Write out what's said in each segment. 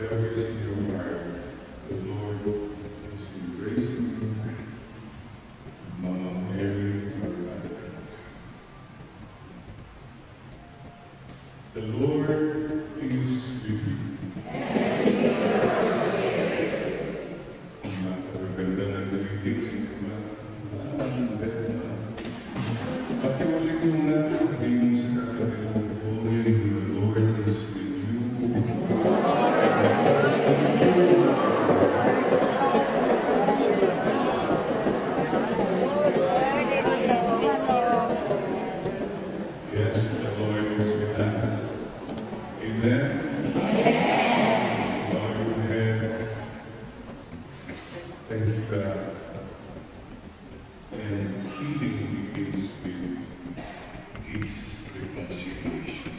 whatever is in your heart, the Lord is embracing you. Mama Mary, my Father. The Lord is with you. Maganda na narinig. Pakiulit yung sabihin mo sa kakabilang buhay, the Lord is with you. Yes, the Lord is with us. Amen. Bow your head. Thanks God. And healing begins with peace, reconciliation.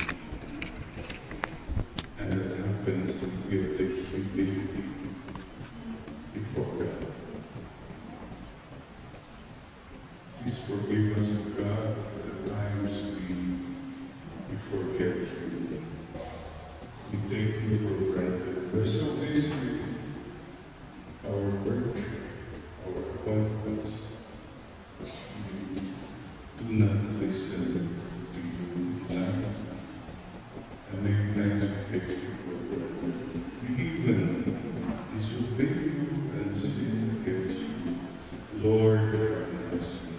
And that happens if we have the humility before God. Please forgive us, O God, for the times we forget you. We take you for granted. We're so busy with our work, our appointments. We do not listen to you now. And many times we take you for granted. We even disobey you and sin against you. Lord, have mercy.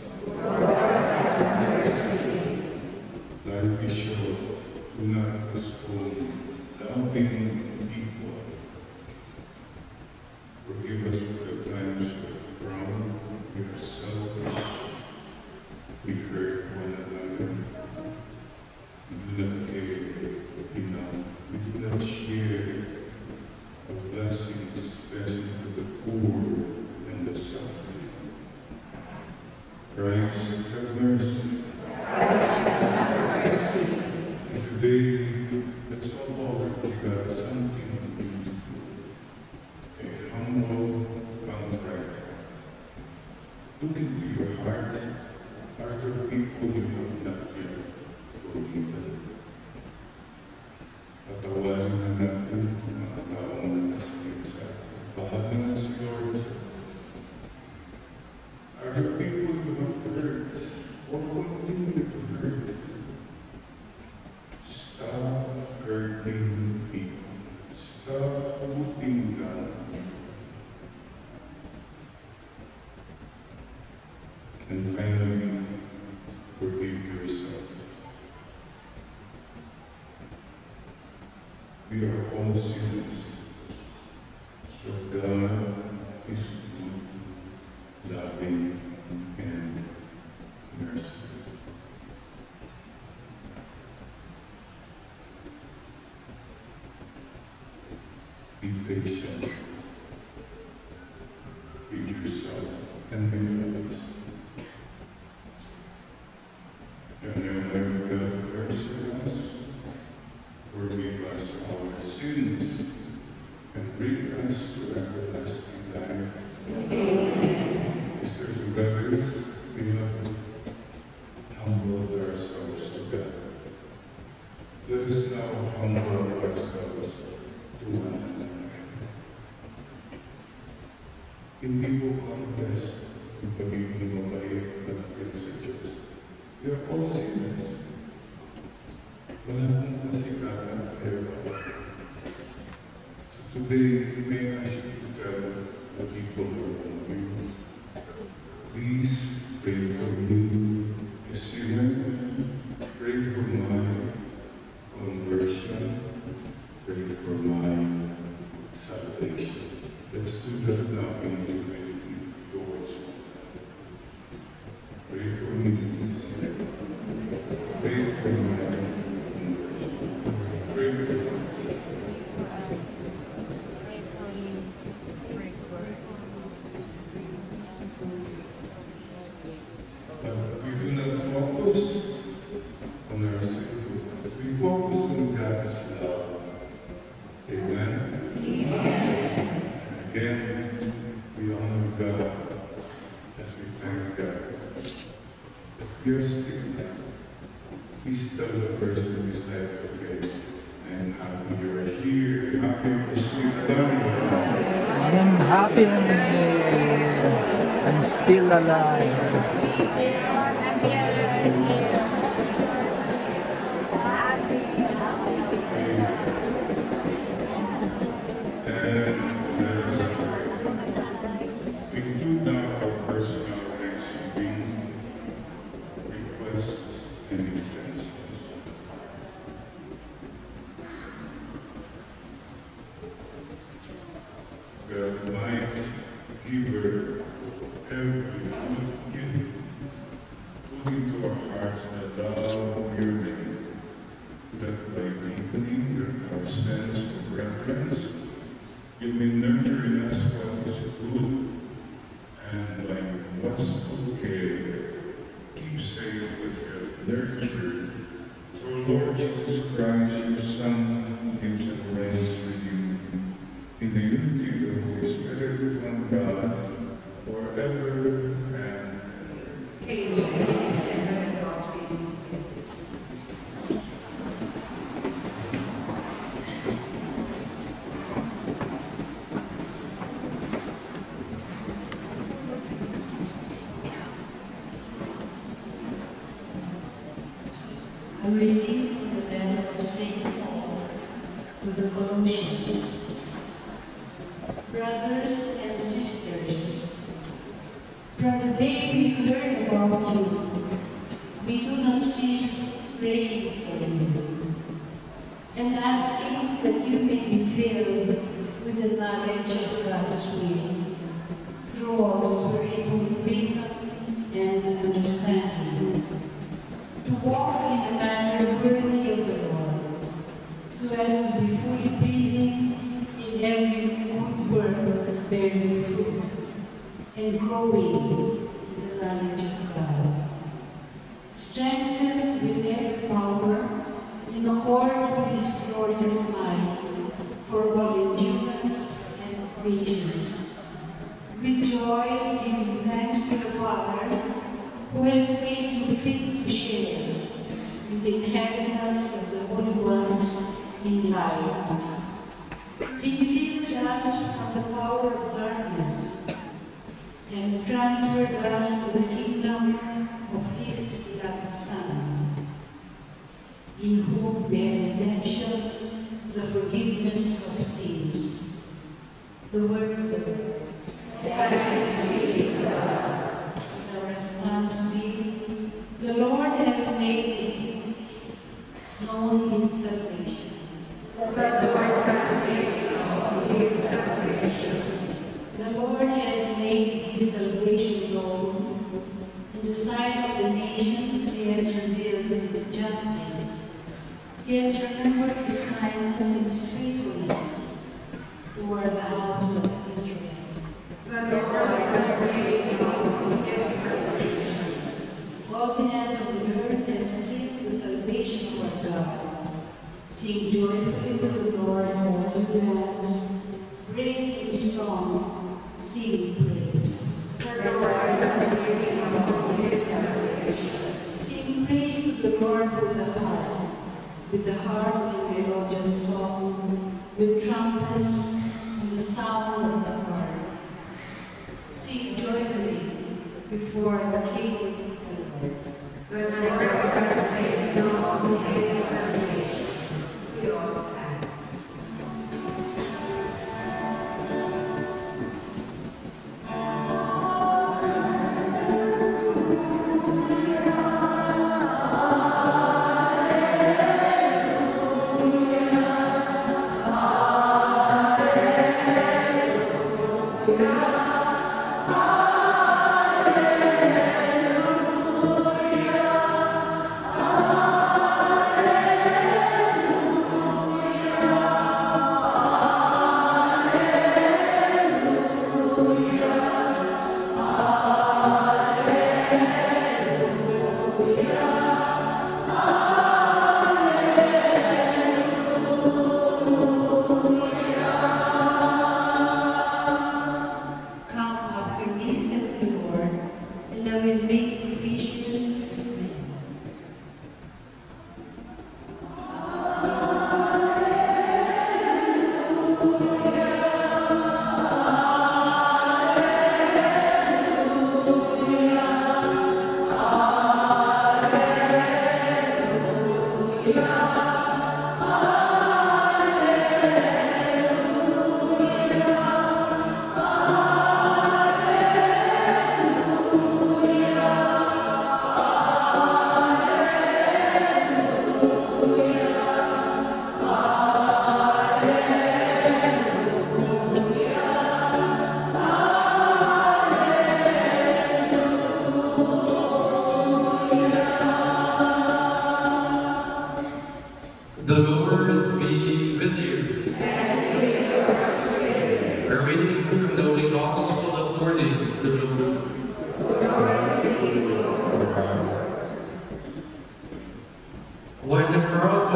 Life is short. Do not postpone doubting people. Forgive us for the times we have grown, we are selfish, we hurt one another, we do not care enough, we do not share the blessings, especially to the poor and the suffering. Christ, have mercy. And today, let's all offer to God something beautiful, a humble contract. Look into your heart. Are there people you have not yet forgiven? Patawarin na natin ang mga taong nakasakit sa atin. Bahagi na si Lord. Are there people you have hurt or continue to hurt? Stop hurting people. Stop putting down people. And finally, forgive yourself. We are all sinners, but God is good, loving, and merciful. Be patient with yourself and with others. And whenever God mercy us, forgive us our sins, and bring us to everlasting life. Sisters and brothers, we have humbled ourselves to God. Let us now humble ourselves to one another. Hindi po contest yung pagiging mabait na natin sa Diyos. We are all sinners. Wala pong kasikatan pero so today, may I ask you to tell the people around you, please pray for me, a sinner. Pray for my conversion. Pray for my salvation. Let's do that now in humility towards one another. Pray for me, please. Pray for my conversion. Pray for me. But we do not focus on our sinfulness. We focus on God's love. Amen? Again, we honor God as we thank God. If you're still there, please tell the person beside your face, I am happy you're here, happy you're And I'm happy I'm still alive. We do now our personal Thanksgiving requests and intentions. God might giver every good gift, put into our hearts the love of your name, that by deepening our sense of reverence, you may nurture in us what is good, and by watchful care, keep safe what you have nurtured. Through Lord Jesus Christ, your Son, who lives and reigns with you, in the unity of the Holy Spirit, one God, forever and ever. Amen. A reading from the letter of St. Paul to the Colossians. Brothers and sisters, from the day we heard about you, we do not cease praying for you and asking that you may be filled with the knowledge of God's will, through all spiritual wisdom and understanding, to walk in a manner worthy of the Lord, so as to be fully pleasing in every good work, bearing fruit, and growing in the knowledge of God, strengthened with every power in accord with His glorious might, for all endurance and patience. With joy, giving thanks to the Father, who has made you fit to share in the inheritance of the holy ones in light. He delivered us from the power of darkness and transferred us to the kingdom of His beloved Son, in whom we have redemption, the forgiveness of sins. The word of the Lord. Thanks be to God. The response be, the Lord has made known His salvation. The Lord has made known His salvation. The Lord has made His salvation known. In the sight of the nations, He has revealed His justice. He has remembered His kindness and His faithfulness toward the house of Israel. The Lord has made known His salvation. All the ends of the earth have seen the salvation of our God. Sing joyfully to the Lord, all you lands. Bring His song, sing praise. The Lord has made known His salvation. Sing praise to the Lord with the harp and melodious song, with trumpets and the sound of the harp. Sing joyfully before the King and the Lord. The Lord has made known His salvation. We all stand.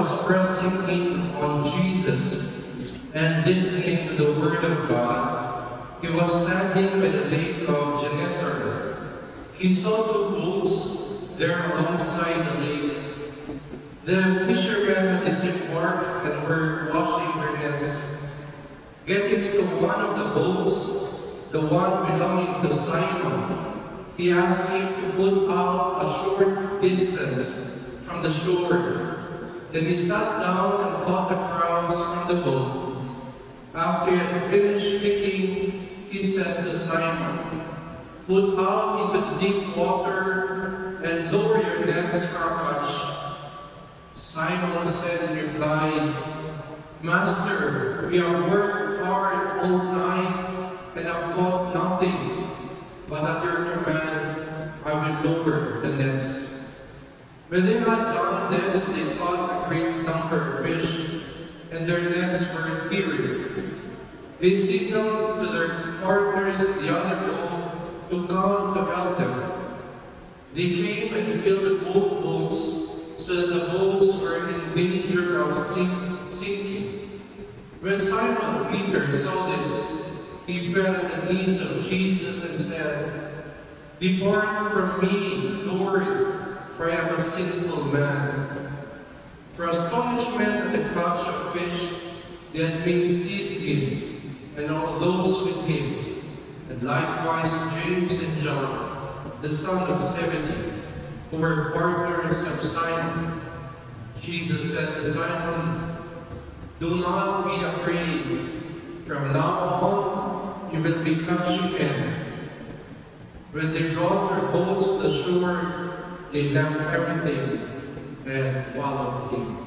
was pressing in on Jesus and listening to the word of God, he was standing by the lake of Gennesaret. He saw two boats there alongside the lake. The fishermen had disembarked and were washing their nets. Getting into one of the boats, the one belonging to Simon, he asked him to put out a short distance from the shore. Then he sat down and caught the crowds from the boat. After he had finished speaking, he said to Simon, "Put out into the deep water and lower your nets for a catch." Simon said in reply, "Master, we have worked hard all night and have caught nothing, but at your command I will lower the nets." When they had done this, they caught a great number of fish, and their nets were tearing. They signaled to their partners in the other boat to come to help them. They came and filled both boats, so that the boats were in danger of sinking. When Simon Peter saw this, he fell at the knees of Jesus and said, "Depart from me, Lord, for I am a sinful man." For astonishment at the catch of fish, they had made seized him, and all those with him, and likewise James and John, the son of Zebedee, who were partners of Simon. Jesus said to Simon, "Do not be afraid. From now on, you will be catching men." When they brought their boats to the shore, they left everything and followed him.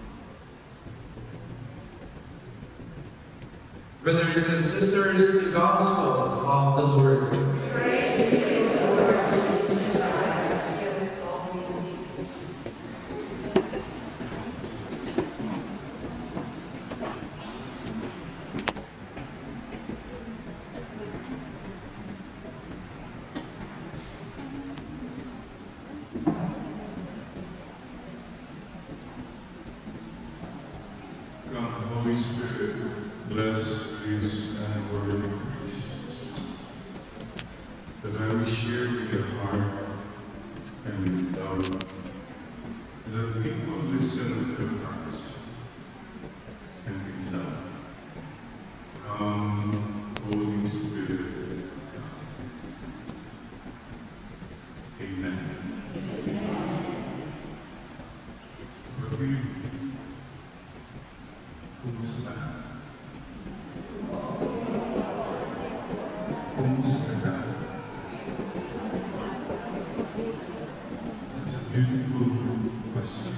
Brothers and sisters, the Gospel of the Lord. Praise to you, Lord Jesus Christ. Come, Holy Spirit, bless these and word priests, that I will share your heart and love, that people listen to Christ and be loved. Come, Holy Spirit, Amen. Review. Kumusta? Kumusta ka? That's a beautiful question.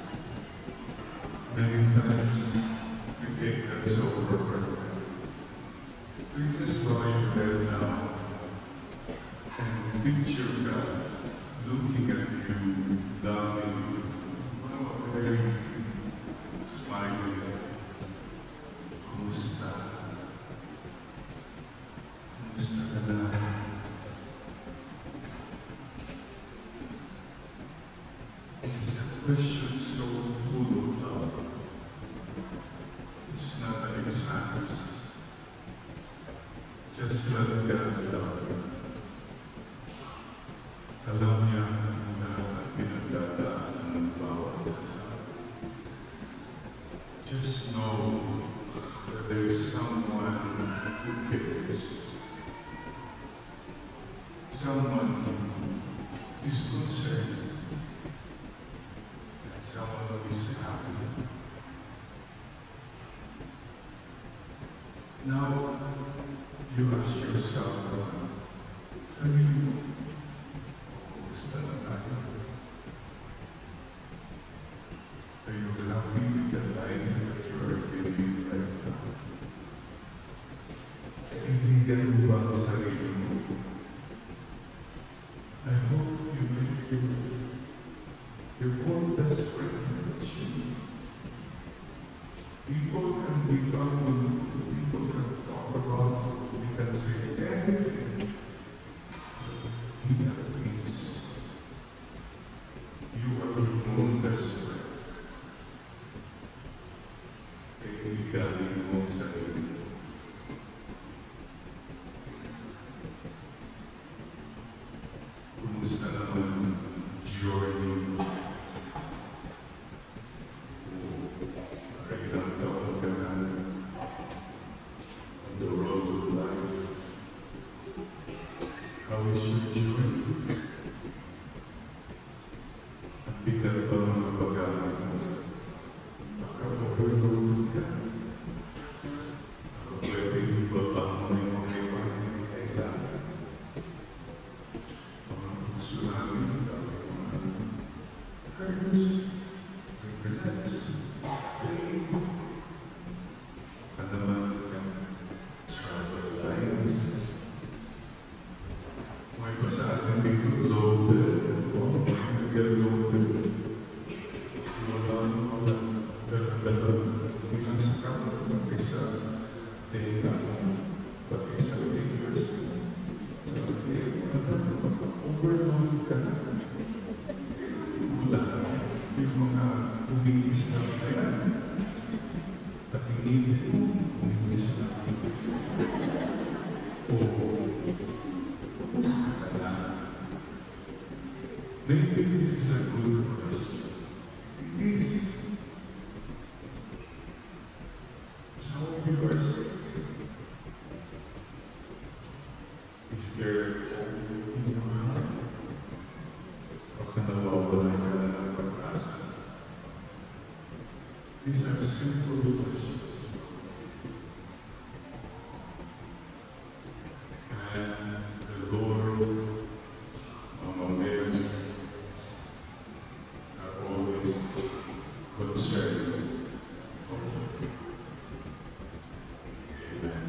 Many times we take that so for granted. We just bow your head now and picture God looking at you, loving you, very smiling. Kumusta? Kumusta ka na? This is a question so full of love. It's not an exam. Just let God love you. Alam niya na pinagdadaanan ng bawat isa. Just know that there is someone who cares. Someone who is concerned. And someone who is happy. Now, you ask yourself, sarili mo, kumusta na tayo? Are you happy with the life that you are living right now? Kaibigan mo ba ang sarili mo? I hope you will feel you're more desperate than what you need. People can become, people can talk about, they can say anything. Maybe this is a good question. It is. Some of you are sick. Is there hope in your heart? Baka nawawala ka na ng pag-asa. These are simple questions. And the Lord, among men, are always concerned for you. Amen.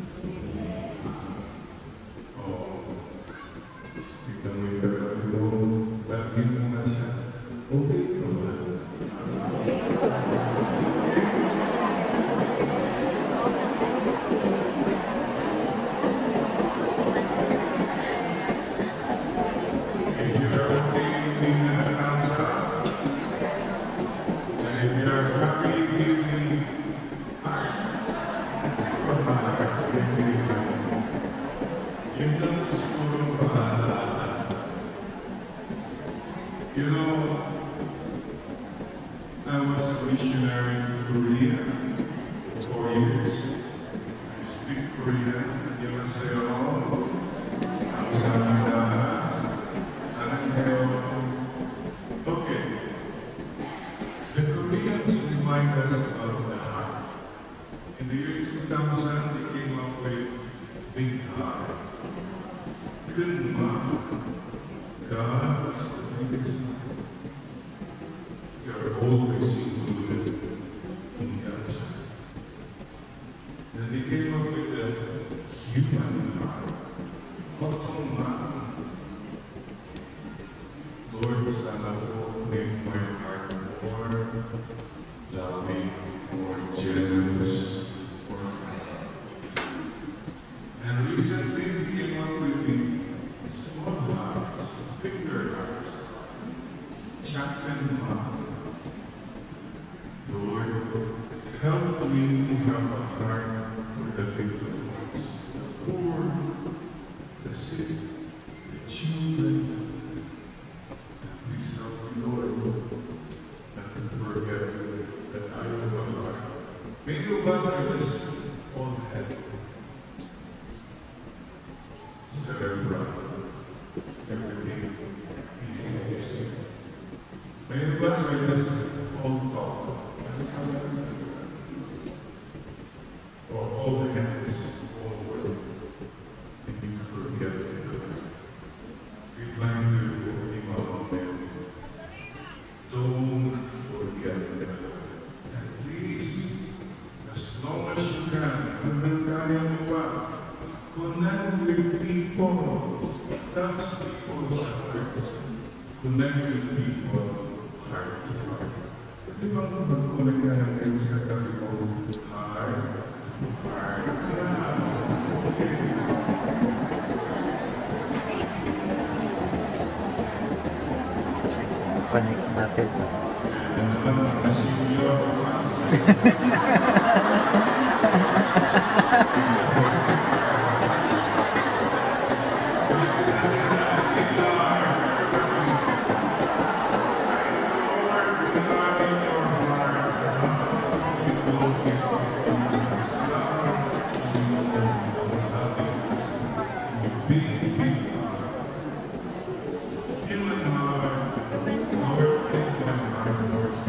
Oh, tignan mo yung kagabi mo, lagi mo nga siya. Okay naman. If you are okay, give me a thumbs up. And if you are happy, give me heart. Yun lang siguro paalala. You know, I was a missionary in Korea for 4 years. I speak Korean. 안녕하세요. 감사합니다. 안녕하세요. Okay. The Koreans remind us about the heart. In the year 2000, they came up with Big Heart. Good mom. God is the biggest man. You are always included in the answer. Then they came up with the human heart. Bottom man. Lord, sana po make my heart more loving, more generous, more kind. And recently we came up with the small hearts, finger hearts, champion heart. Lord, help me to have a heart for the little ones, the poor, the sick, the children. And please help me, Lord, not to forget that I am a heart. Many of us are just all head, cerebral, everything easy. Many of us are just all talk, or all hands, all work, and you forget it. Remind you of the Mama. Don't forget that. And please, as long as you can, hanggang kaya mo pa, connect with people. Touch people's hearts. Connect with people heart to heart. Di ba kung mag-connect ka ng kayo sa katabi mo? Heart to heart. Okay. Connect natin.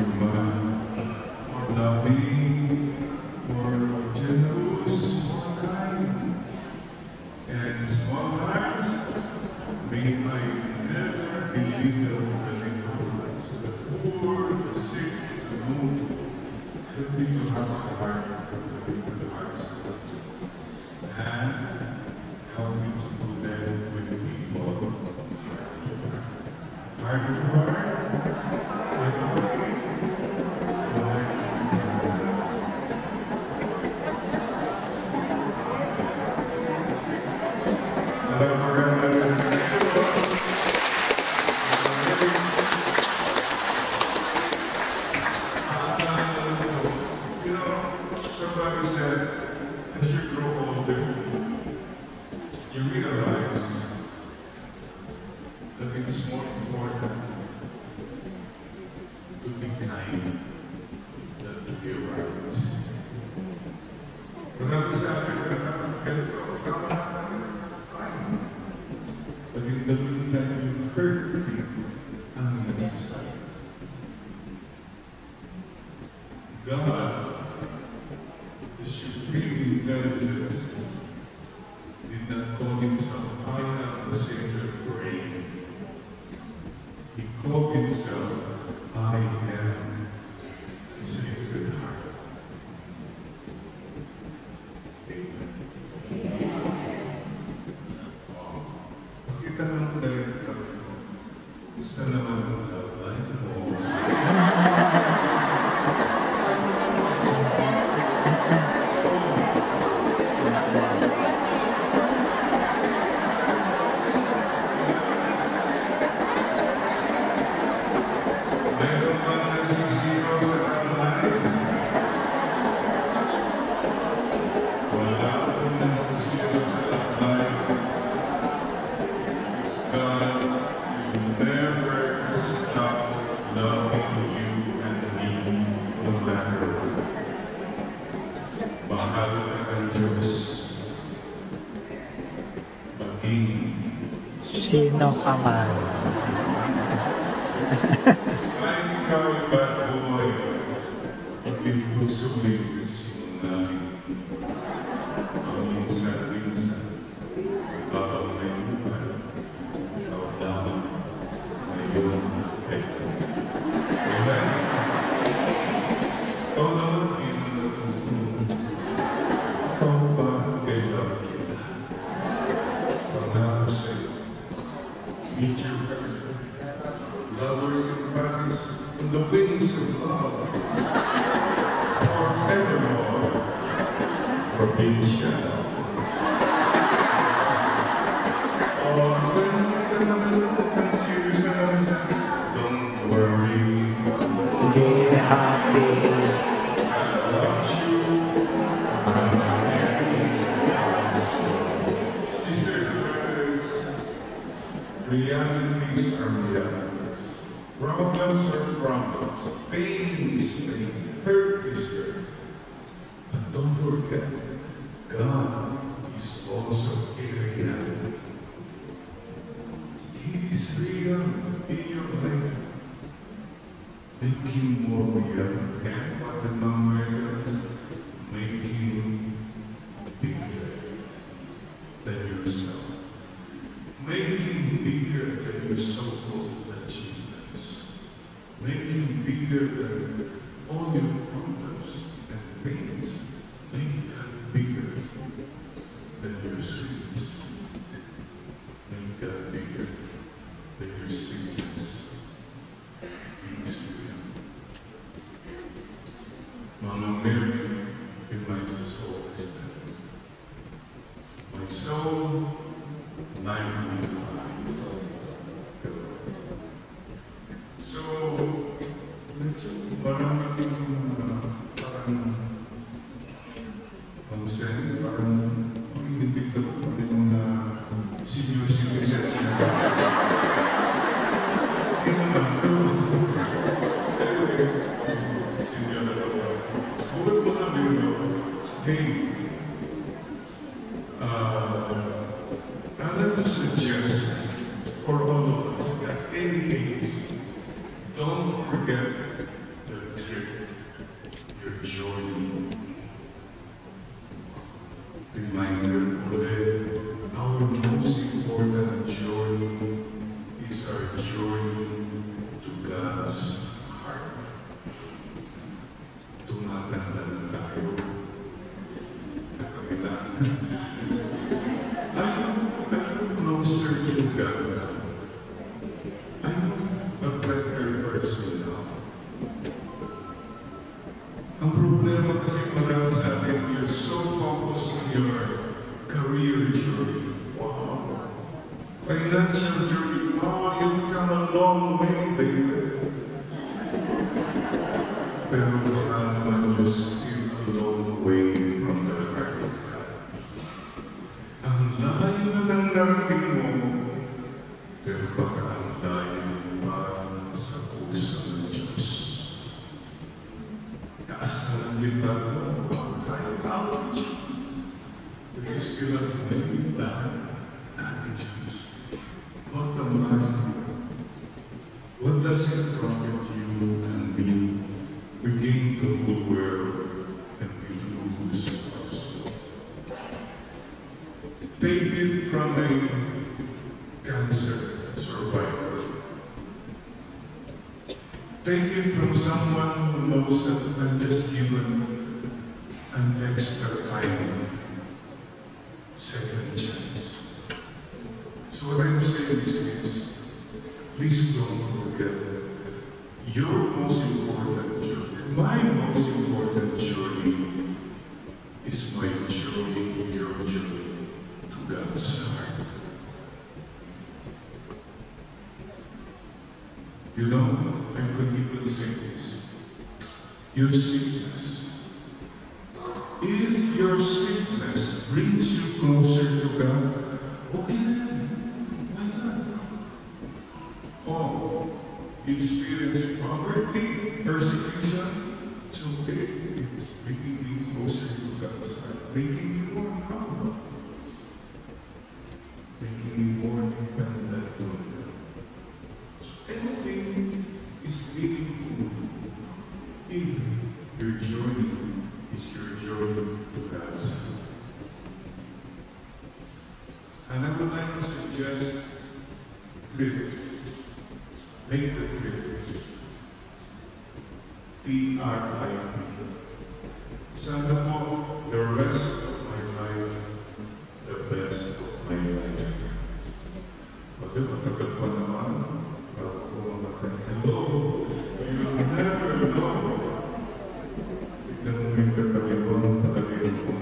More loving, more generous, more kind. Leviticus did not call himself, I am the Savior of grain. He called himself, I am the Sacred Heart. Amen. Pakita naman tayo sa gusto naman ang love life mo. Mayroon ba nasisiro sa love life? Wala akong nasisiro sa love life. God, you never stop loving you and me, no matter what. Mahal ka ng Diyos. Maging Sino ka man. kahit ikaw ay bad boy, hindi gusto mo yung sinungaling. Minsan, babang may buhay. Ikaw lamang ngayon ay amen. Ikaw naman din natutulog. Ikaw ba kailangan kita? Pangako sa'yo, meet your lovers in Paris on the wings of love. Forevermore, provincia. Oh, when you're not serious naman, don't worry. Be happy. I love you. Sisters and brothers, realities are realities. Problems are problems. Pain is pain. Hurt is hurt. But don't forget, God is also a reality. He is real in your life. Make him more real. And what the number is, make him bigger than yourself. Make him bigger than your so-called achievements. Make him bigger than all your problems and pains. Make God bigger than your sins. Make God bigger than your sickness. Peace to him. Mama Mary reminds us always that my soul magnifies the Lord. So, marami parang parang hindi ko yung mga senior citizens na hindi naman ito. Senior na ito. Bukod pa kami, hey, I'd like to suggest for all of us at any age, don't forget the trip your journey. Reminder that our most important journey is our journey to God's heart. Tumatanda na tayo. Are you closer to God? Are you a better person now? Ang problema kasi marami sa atin, you're so focused on your career journey. Wow. Financial journey. Wow, you've come a long way, baby. Pero baka naman you're still a long way from the heart of God. Ang layo na ng narating mo, pero baka ang layo pa sa puso ng Diyos. Kaasahan kita mo, tayo tawag Diyos. Because you have made lahat natin Diyos. What a man. What does it profit you and me? We gain the whole world and we lose our soul. David from a cancer survivor. Take it from someone who knows that I'm just given an extra time, second chance. So what I'm saying is, please don't forget, your most important journey, my most important journey, is my journey, your journey to God's heart. You know, I could even say this. Your sickness. If your sickness brings you closer to God, okay then. Why not? Oh, you experience poverty, persecution, it's okay. It's making me closer to God's heart, making me more humble, making me more dependent on God. Anything is meaningful if your journey is your journey to God's heart. And I would like to suggest trips. Make the trip. T-R-I-P. Sana po, the rest of my life, the best of my life. Okay, matagal pa naman. Bago ko mamatay. Hello. You never know. Tignan mo yung katabi ko, talagang kung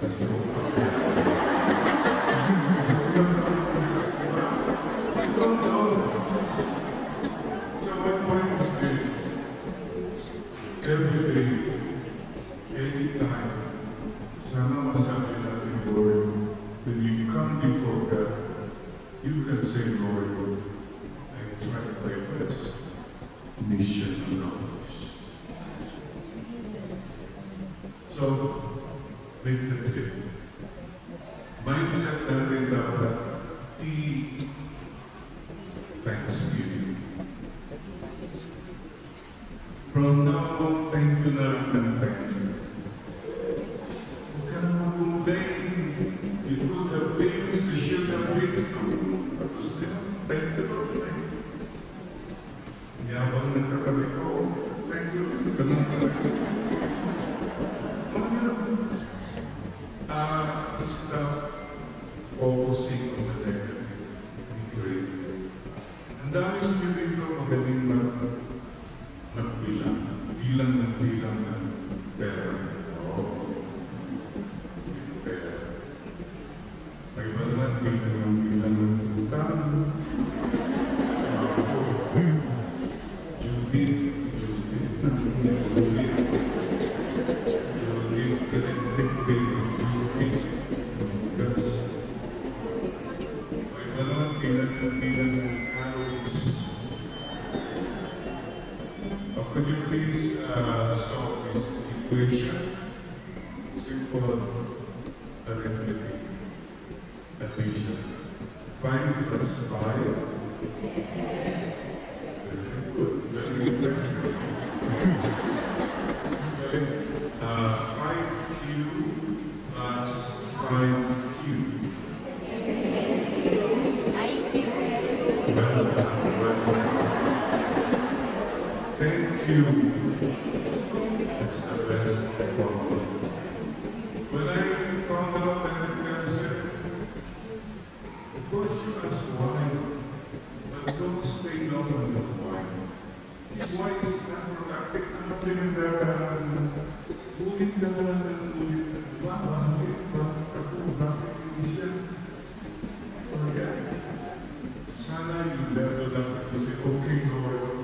I don't know. So my point is this. Every day, anytime, sana masabi natin, Lord, when you come before God, you can say, Lord, I tried my best. Mission accomplished. So, make the trip. Mindset natin dapat Thanksgiving. From now on, thank you na and thank you. Huwag ka na mag-complain. You could have been, you should have been. Tapos din, thank you Lord. Yabang ng katabi ko, thank you. Ganun talaga. Stop focusing on the negative. Be great. Ang dami sa piling ko, magaling magbilang. Bilang ng pera. Oo. Pera. May iba naman bilang ng utang. Judith. Could you please solve this equation? Simple arithmetic addition. 5 plus 5. Very good. Very good. Okay. 5q plus 5q. Thank you. That's the best formula. When I found out that I had cancer, of course you ask why, but don't stay long on the why. See, why is not productive? I'm not living there. Ulit ka lang ng ulit. Bakit siya? Forget. Sana you level up and say, okay, Lord.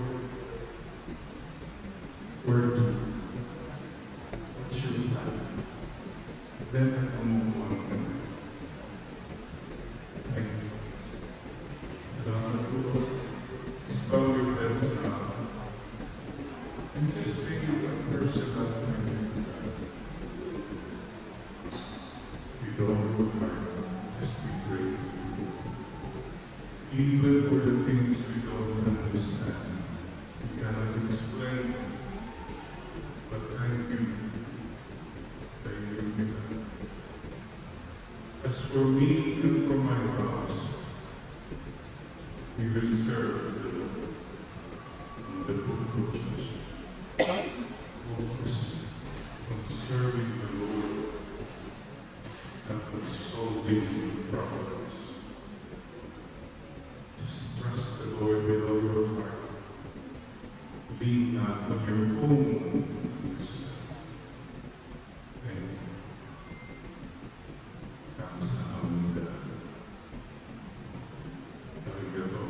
Where to? What's your plan? Then I can move on. Thank you. Spell your heads now. And just think of a person that you don't look hard. Just be great. Even for the things we don't understand. We cannot explain. But thank you. Thank you. As for me and for my house, we will serve the Lord. The book of Judges. Focus on serving the Lord and on solving problems. Just trust the Lord with all your heart. Lean not on your own understanding. Kamsahamnida. Arigato.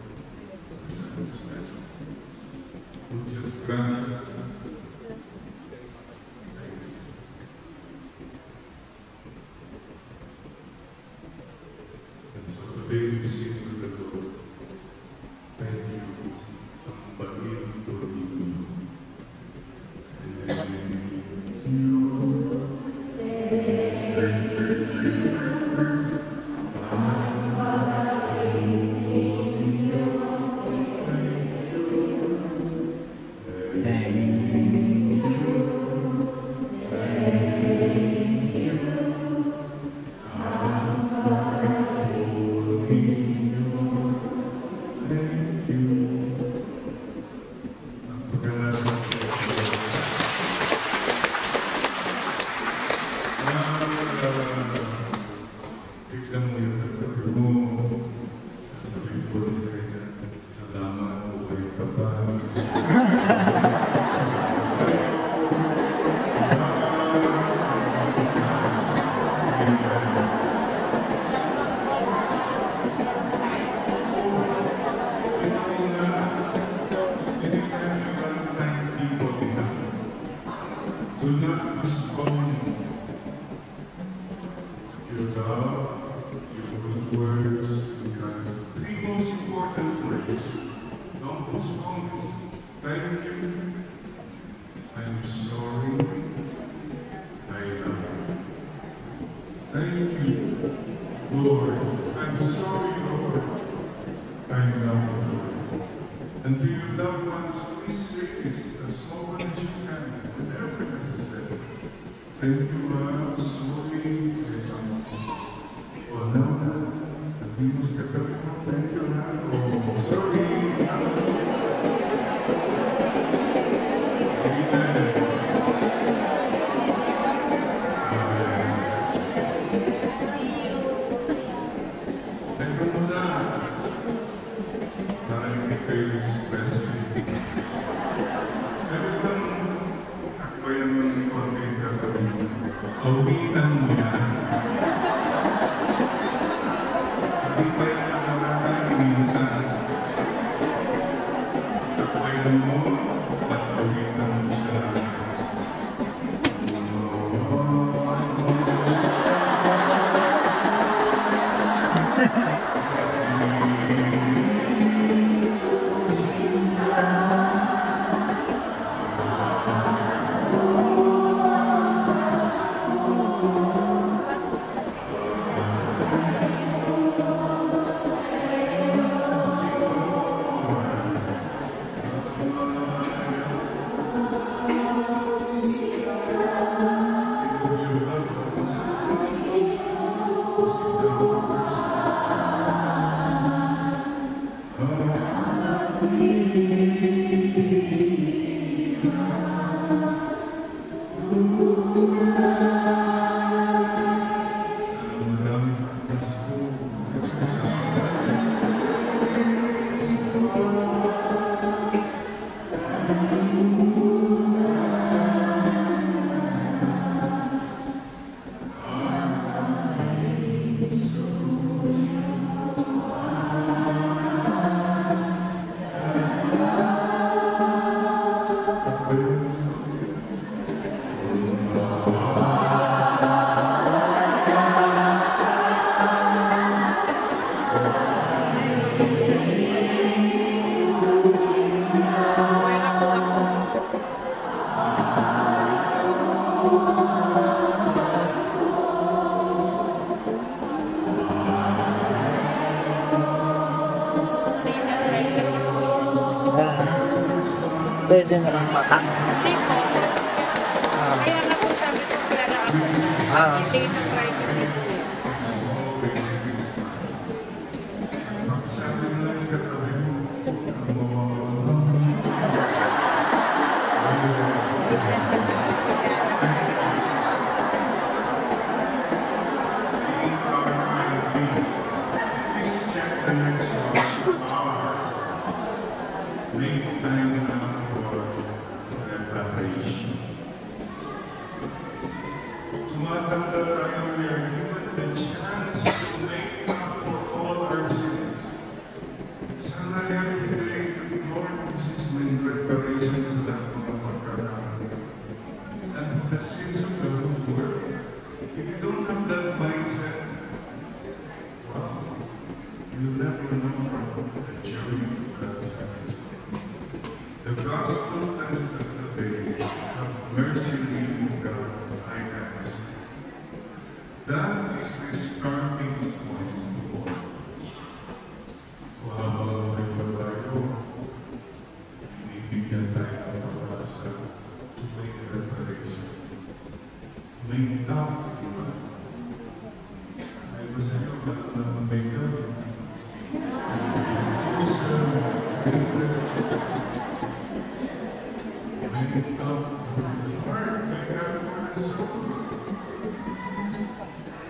Muchas gracias. And so today we sing with the Lord. Thank you. Hambahin Dorino. Tignan mo yung nagpapir mo. Sabi ko sa kanya, salamat, buhay ka pa. Do not postpone your love, your good words, because three most important words. Don't postpone it. Thank you. I'm sorry. I love you. Thank you, Lord. I'm sorry, Lord. I love you. And to your loved ones, please say this as often as you can, whenever necessary. Thank you, Lord. Sorry. Oh, no. Thank you, Lord. Oh, sorry. Thank you, Lord. Parang hindi kayo express. Every time ako yung konting gagawin, awitan mo yan. Hindi pa yung nakalakan minsan. Awitan mo at awitan mo siya. Pwede na lang mata. Hindi po. Kaya nga po sabi ko wala na ako. Hindi ng privacy.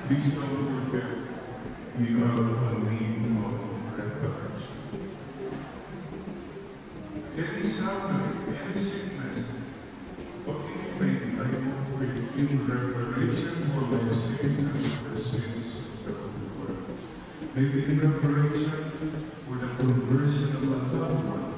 Please don't forget, we are on need of refuge. Any suffering, any sickness, or any pain I offer in reparation for my sins and for the sins of the whole world. Maybe in reparation for the conversion of a loved one.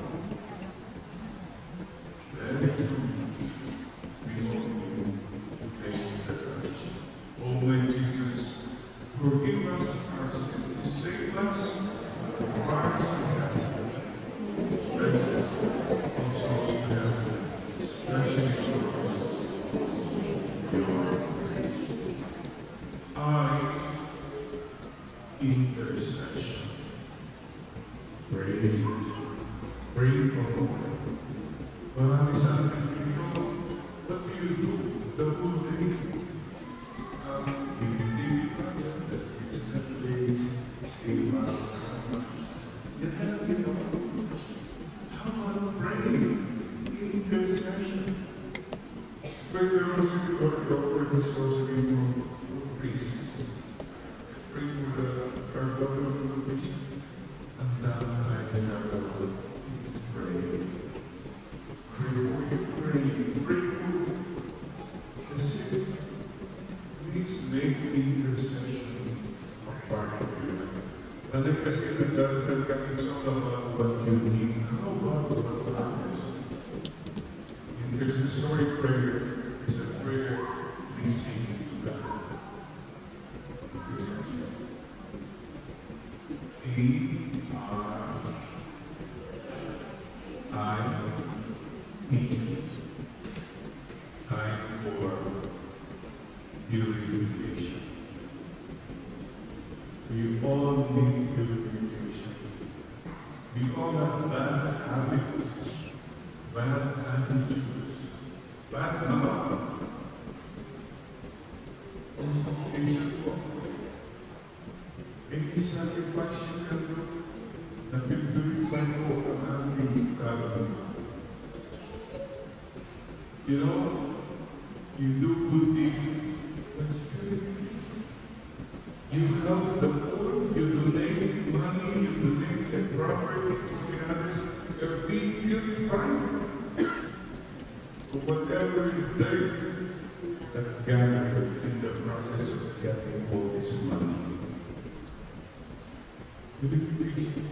Let it be all you who take the touch. O my Jesus, forgive us our sins, save us from the fires of hell. Bless us also in heaven, especially for us, your grace. Intercession. Praise, pray for more. Marami sa atin dito, what do you do? The whole day. Hindi pa that is that place, iba. You have, how about praying? Intercession. Pray the rosary or the offer this rosary for priests. Pray for our brother of the bishop. And now I can have a pray. Pray for the sick. Please make intercession a part of your life. And then kasi nagdadasal kami sa about what you need. How about what others? Intercessory prayer is a prayer pleasing to God. Time for purification. We all need purification. We all have bad habits, bad attitudes, bad mouth. Any sacrifice you can do that will purify for an God. You know, you do good deeds, that's purification. You help the poor, you donate money, you donate the property to the others, you're being purified. For whatever dirt that gathered in the process of getting all this money. Purification.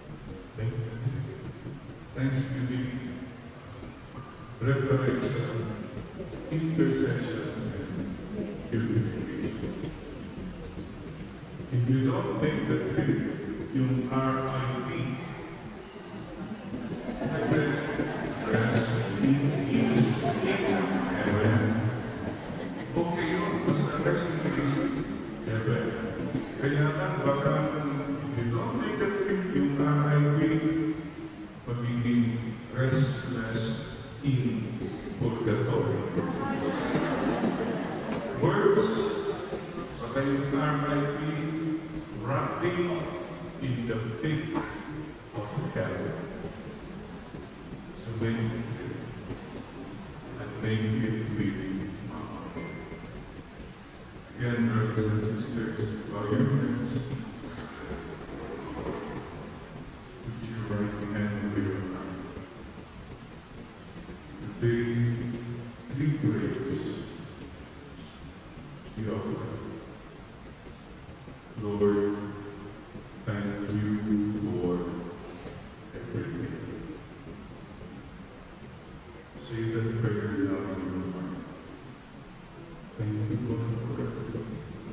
Thanksgiving, reparation, intercession, and purification. If you don't make the trip, yung RIP, rest in peace, heaven. Okay yun, basta rest in peace, heaven. Kaya lang, baka if you don't make the trip, yung RIP, magiging restless in purgatory. Words, baka yung RIP, rotting in the pit of hell. So make it clear and make it really powerful. Again, brothers and sisters, bow your heads. Put your right hand over your heart. Today, three prayers we offer. Lord, thank you for everything. Say that prayer loud in your heart. Thank you, Lord, for everything.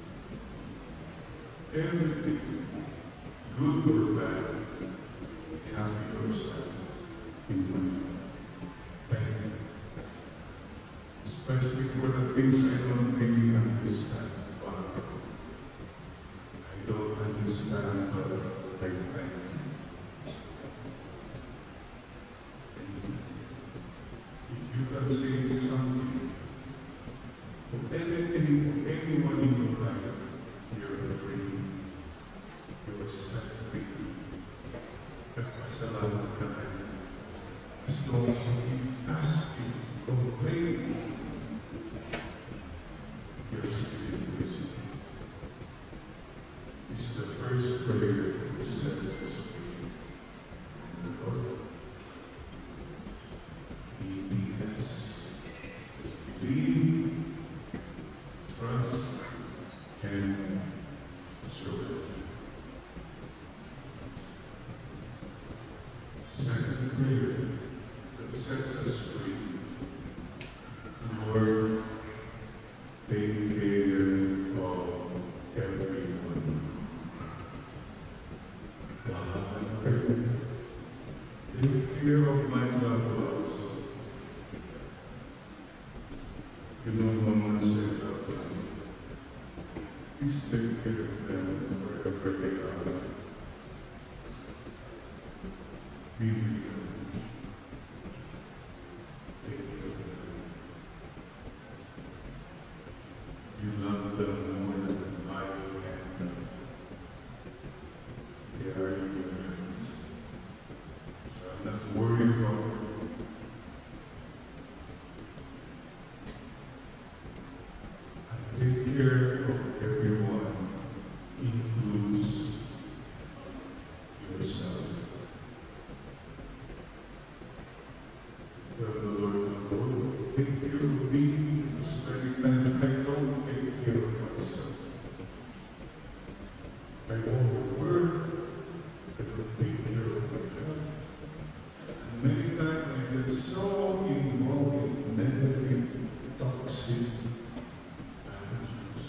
Everything, good or bad, happy or sad, in my life. Thank you. Especially for the things I don't really understand, Father. I don't understand, but I thank you. If you can say something for anything, anyone in your life, you're free. You're set free. Nagpasalamat ka na. As long as you keep asking, complaining, you're still be with them. Take care of them. You love them more than I can. They are your friends. So I'm not worried about them. Take care of everyone, includes yourself. Tell the Lord, take care of me, because many times I don't take care of myself. I overwork, I don't take care of my health. And many times I get so involved in negative, toxic attitudes.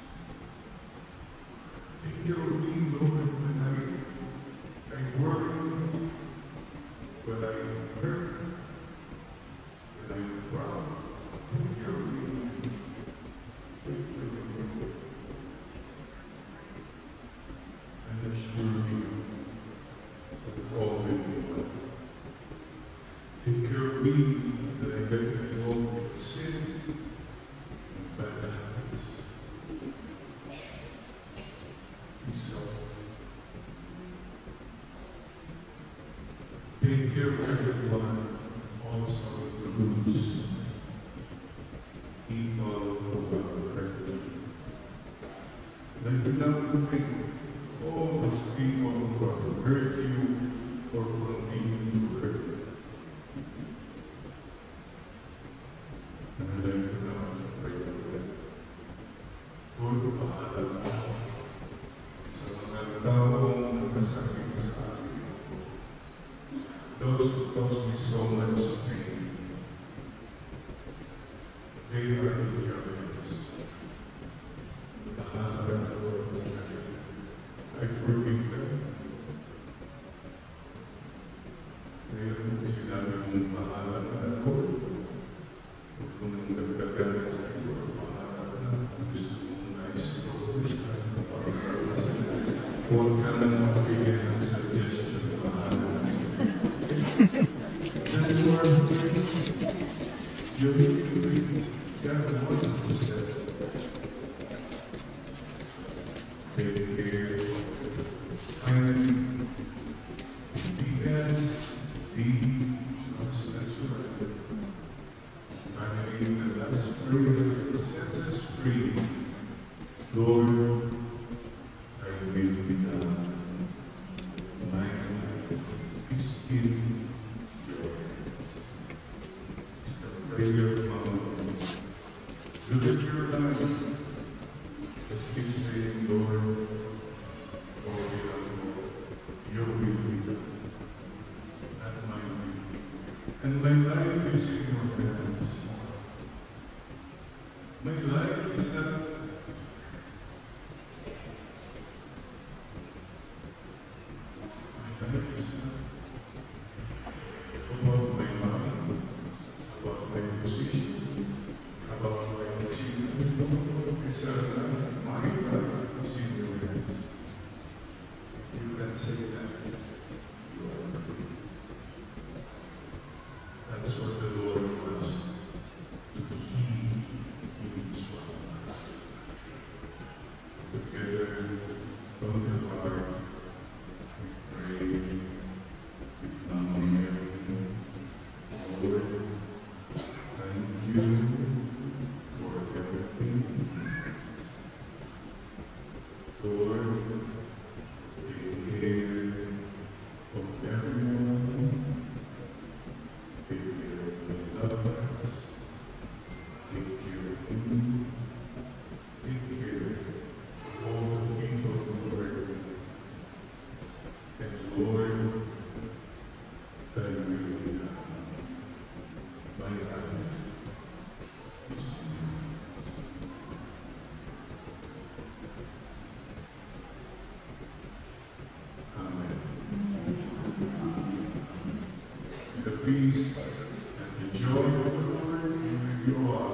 Take care of me, Lord, when I worry, when I hurt, when I'm proud. Take care of me. Take care of me. And assure me that all will be well. Take care of me that I get involved in sin and bad habits. Be self. Take care of everyone, also includes people who are hurting. Let do not think all those people who have hurt you or continue to hurt you. And let do not pray for them. Lord, bahala mo sa mga taong nagkasakit sa akin. Those who cause me so much pain, they are in your hands. Bahala ka, Lord, sa kanila. I forgive them. Ngayon kung sinabi mong bahala ka, Lord, huwag kong nagkagalit sa iyo, bahala ka, kung gusto mong nais ko, huwag ka nang magbigay ng suggestion, bahala ka. Then you are free. You're free. God wants to say, take care. And yes, be trust. That's right. Finally, the last prayer sets us free. Lord, I will be done. My life is in your hands. It's the prayer of God. You live your life. Just keep saying, Lord, your will be done. Not my will. And my life is in your hands. My life is not about my mind, about my position, about my achievement. It's my life is in your hands. You can say that. You are free. That's what the Lord wants to heal in His life. Together, from the heart, we pray. Amen. Lord, thank you for everything. Lord, take care of everyone. Take care of the loved ones. Take care of me. Take care of all the people who are here. And Lord, thy will be done. My life is in your hands. Amen. The peace and the joy of the Lord be with you all.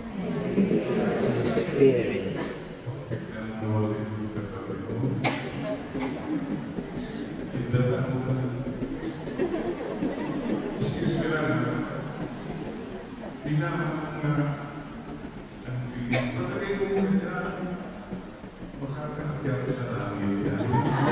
Spirit. And all in the Lord. In the yan sa langit yan.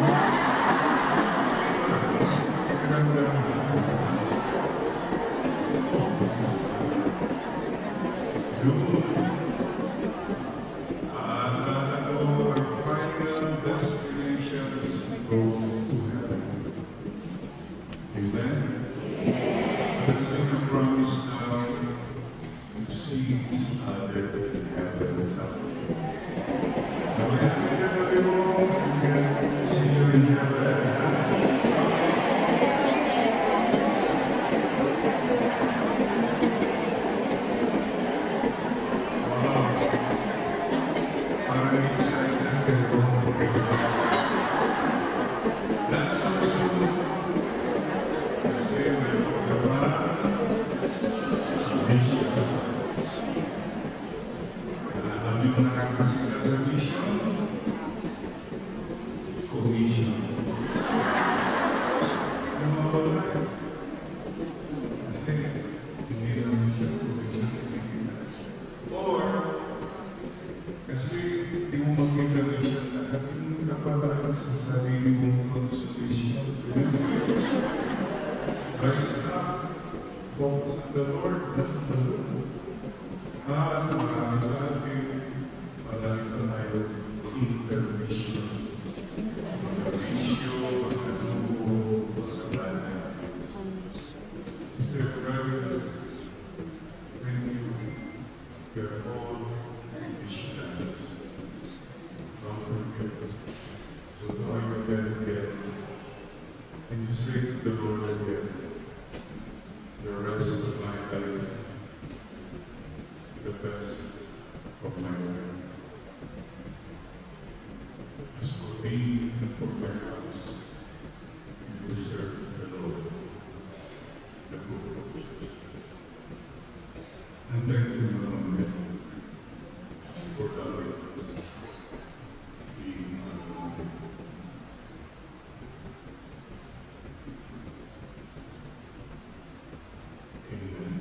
Our final destinations go to heaven. Amen. Let's make a promise now to see each other in heaven someday. See you in heaven. Kasi di mo magkikamisyon na yung kapalaan sa sarili mong consolation. Rise up, focus on the Lord, not on the Lord. Marami sa atin, marami pa tayo intermission. Mag-issue, mag-anubo, mag-abalan. Sister Brothers, when you're all missionaries, don't forget to know your death again. And you say to the Lord again, the rest of my life, the best of my life. As for me and for my house, we will serve the Lord, the good Lord. And thank you, Lord, for loving us, being alone. Amen.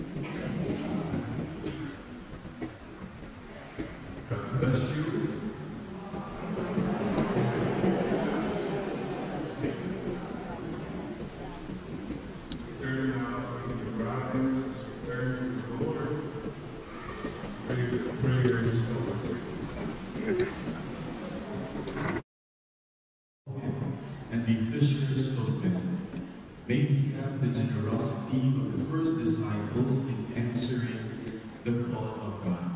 God bless you. Turn now in your eyes, turn to the Lord. Pray the prayers of faith. And be fishers of men. May we have the generosity of the first disciples in answering the call of God.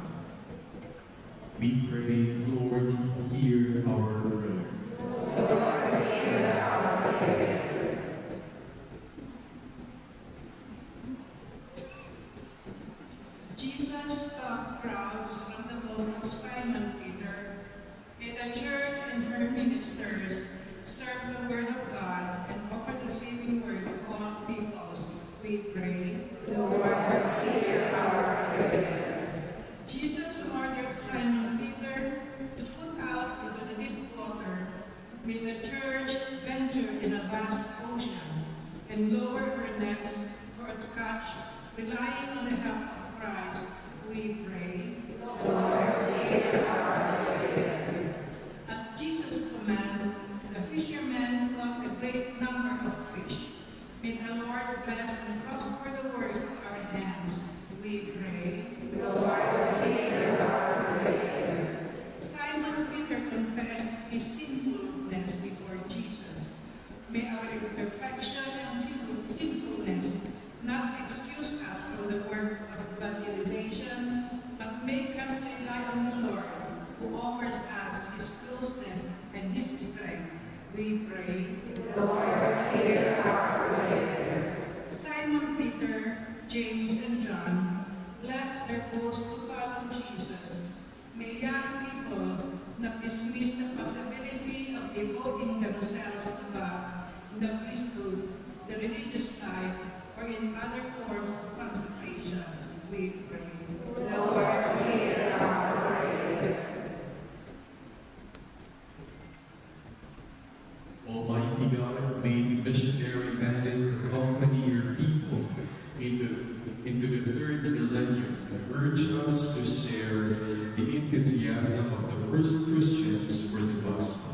We pray, Lord, hear our prayer. Jesus taught crowds from the boat of Simon Peter. May the church and her ministers serve the word of God and offer the saving word to all peoples. We pray. Lord, hear our prayer. Jesus ordered Simon Peter to put out into the deep water. May the church venture in a vast ocean and lower her nets for its catch, relying on the help of Christ. We pray. Lord, hear our prayer. At Jesus' command, the fishermen caught a great number of fish. May the Lord bless and prosper the works of our hands. We pray. Lord, hear our prayer. Simon Peter confessed his sinfulness before Jesus. May our imperfection and sinfulness not excuse us from the work of evangelization, but make us rely on the Lord, who offers us his closeness and his strength. We pray. Lord, hear our prayer. Simon Peter, James, and John left their boats to follow Jesus. May young people not dismiss the possibility of devoting themselves to God in the priesthood, the religious life, or in other forms of consecration. We pray. Lord, hear our prayer. Almighty God, may the missionary mandate accompany your people into the third millennium and urge us to share the enthusiasm of the first Christians for the gospel.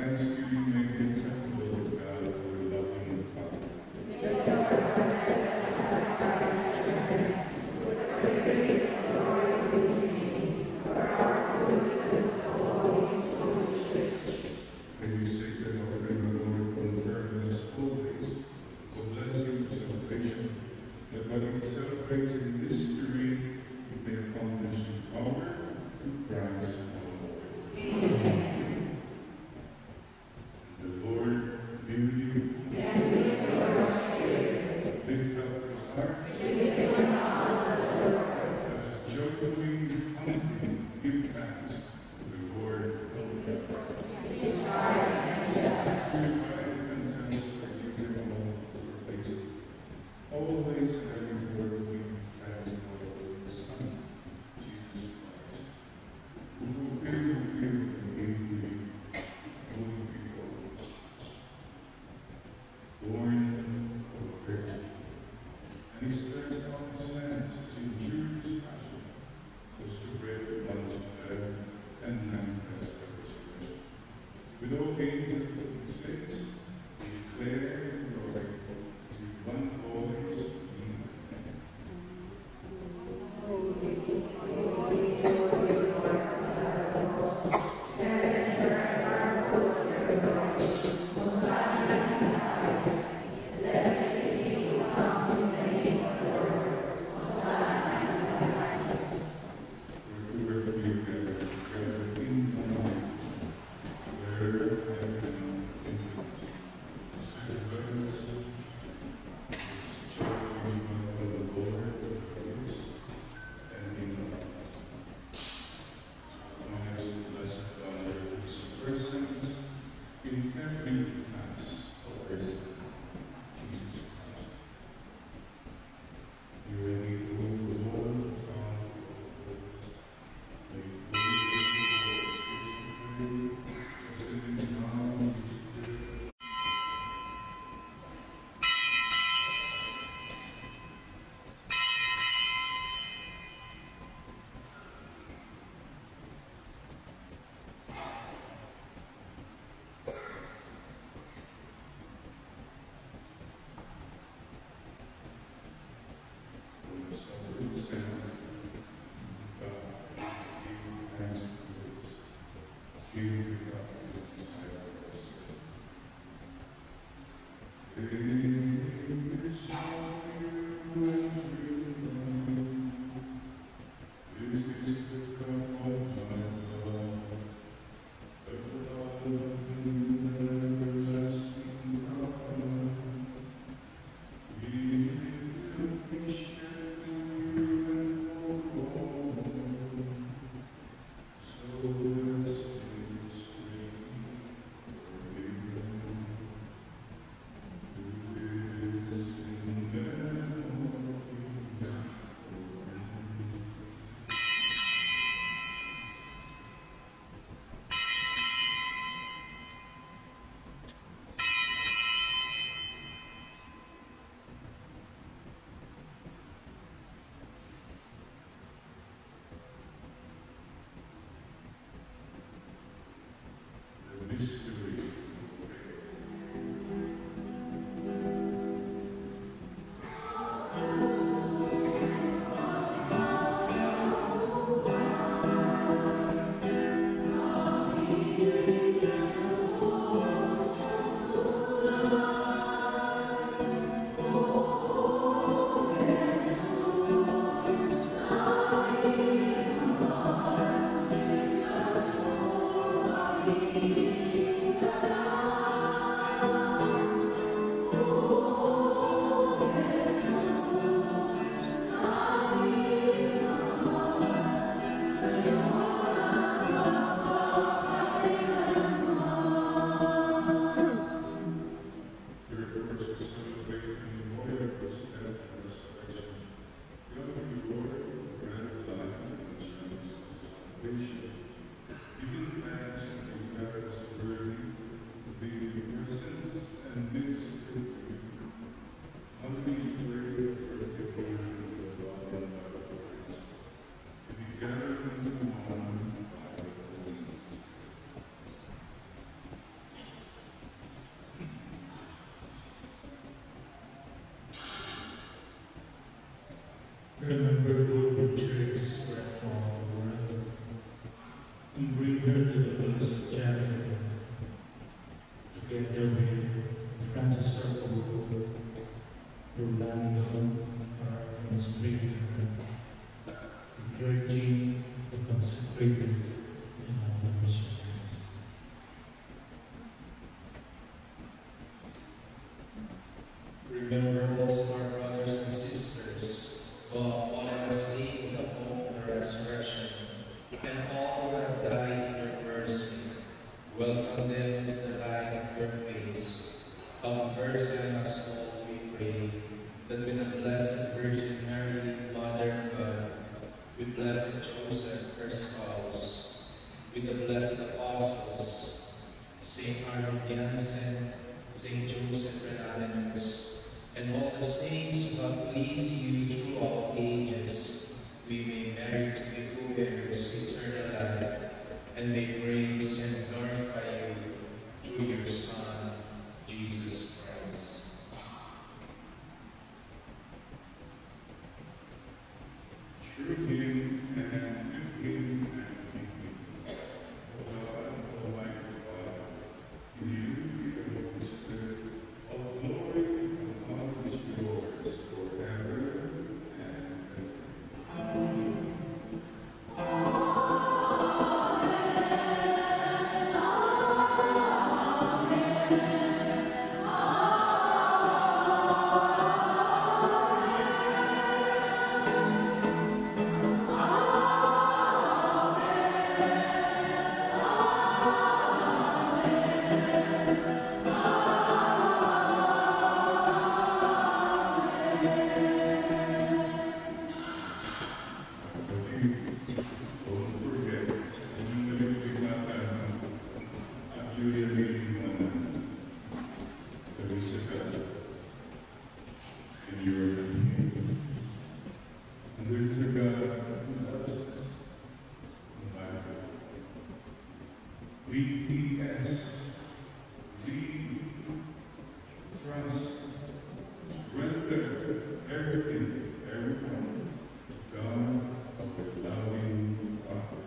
thanksgiving may be acceptable to God, our loving Father. May we sacred offering the Lord confirm us always for blessing of salvation, that what we celebrate in this mystery, we may accomplish in power through Christ our Lord. The Lord be with you. Lift up your hearts. Let us joyfully, humbly give thanks to the Lord. Purify repentance, forgiving all our faces. Always and everywhere we give thanks to our Lord, the Son, Jesus Christ, who fulfilled the will and gave you holy people, born of a virgin, and he stretched out his hands as he endured his passion, was to break the bonds of death and manifest the resurrection. With all angels of his saints, he declared in glory to one voice, Amen. Wherever we gather in one name, where heaven and in every mass of person, Jesus Christ. You are the Lord, the Father, may you together with Francis Sarko, Rolando, our administrator, the clergy, the consecrated, and all the missionaries. Remember also our brothers and sisters who have fallen asleep in the hope of the resurrection, and all who have died in your mercy. Welcome them to the light of your face. Have mercy on us all, we pray, that with the Blessed Virgin Mary, Mother of God, with Blessed Joseph, her spouse, with the blessed apostles, Saint Arnold Jansen, Saint Joseph Renatus, and all the saints who have pleased you through all ages, we may merit to be co-heirs to eternal life, and may praise and glorify you through your Son, Jesus Christ. True King and good King and King, God, Almighty Father, in you the Holy Spirit, all glory and honor is yours forever and ever. We ask, we trust, surrender everything, everyone, God of the loving Father.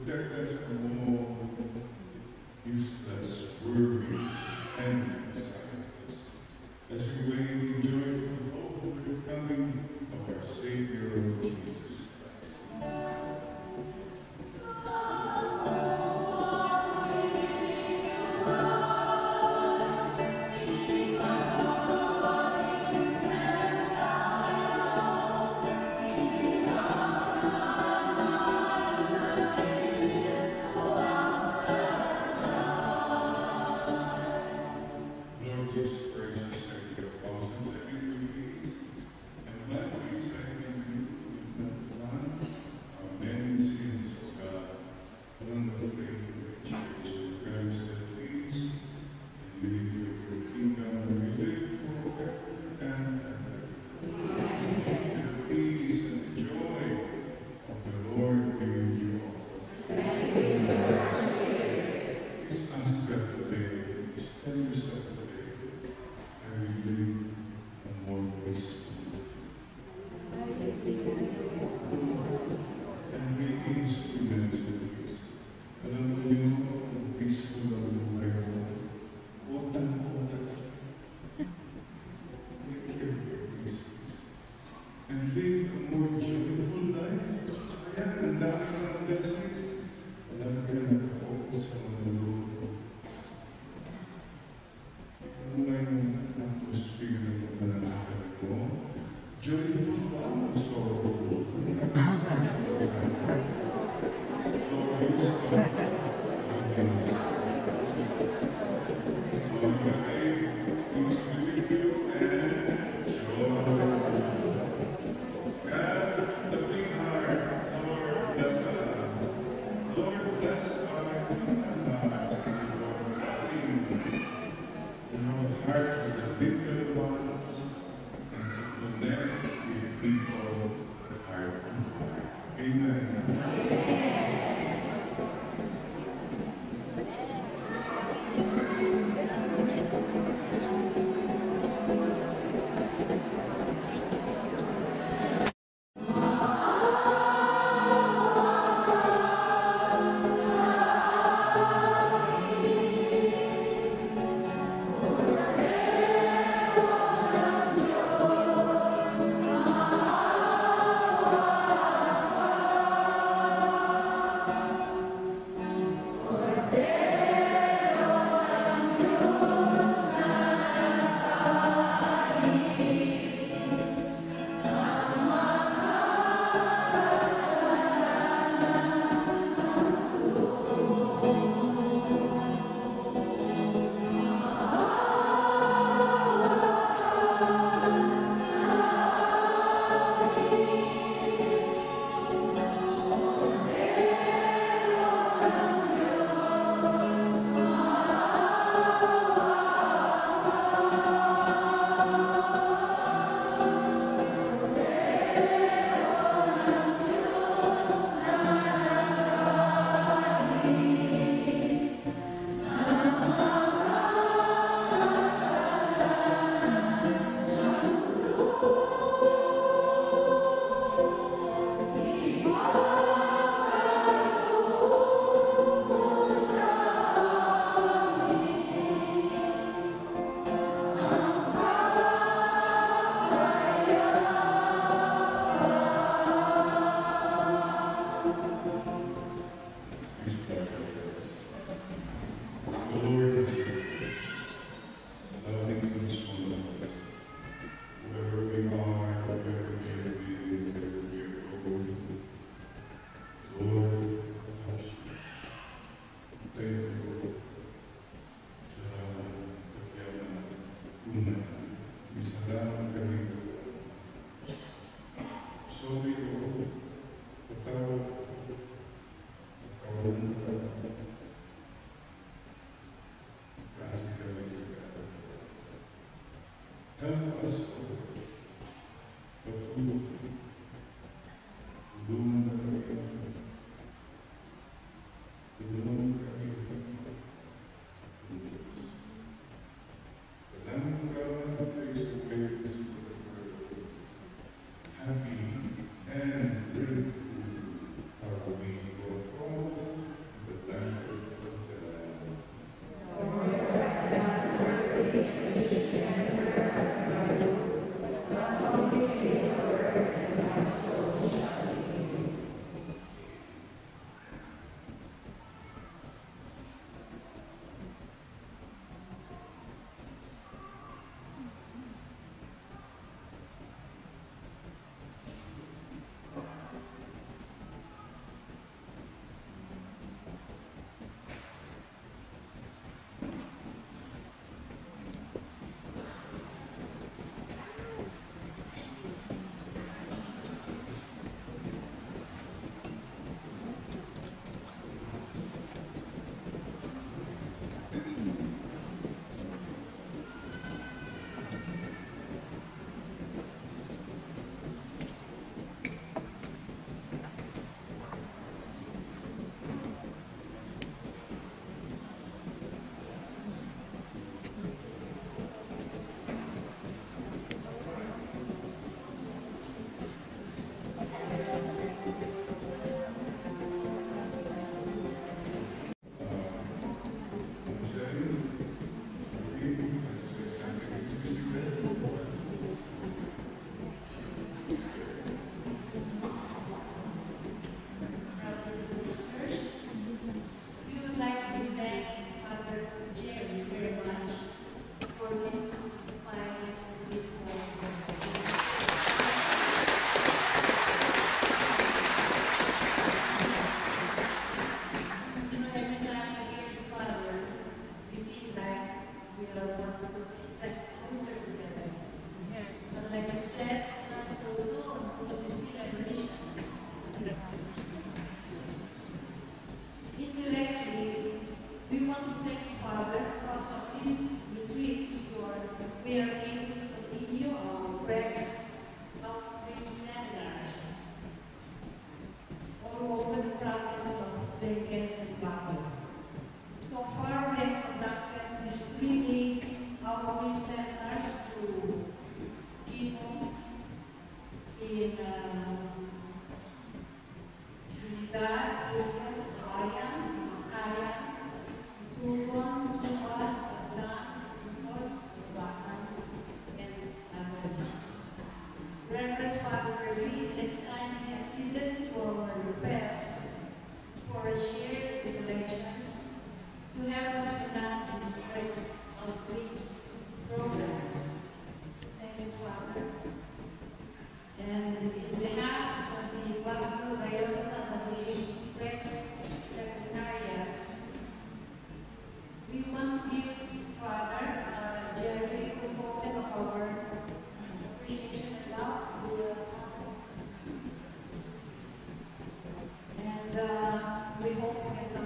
protect us from all useless worry and anxieties, as we wait in joyful hope for the coming of our Savior, Jesus Christ. Lord Jesus Christ, save your apostles, and your peace, and bless you, saving you, with the one, our many sins, O God, one of the faithful church, who grants that peace, and lead you to your kingdom, where you live forever and ever. And the peace and the joy of the Lord be with you all. Please unstep the day, stand yourself the day, and we live a more peaceful. And we instruments of peace. Alam mo yun, ang peaceful na buhay mo. Huwag na huwag. Take care of your peace. And live a more joyful life. Ayan, ang dami ng blessings. Alam ka na focus sa mga loob. Ano may atmosphere ng pananakal mo? Joyful ba o sorrowful? Amen.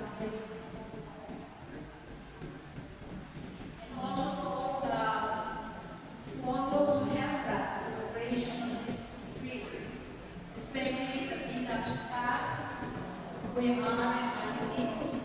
And also to all those who helped us in the operation of this trip, especially the cleanup staff, Kuya Anna and Anthony.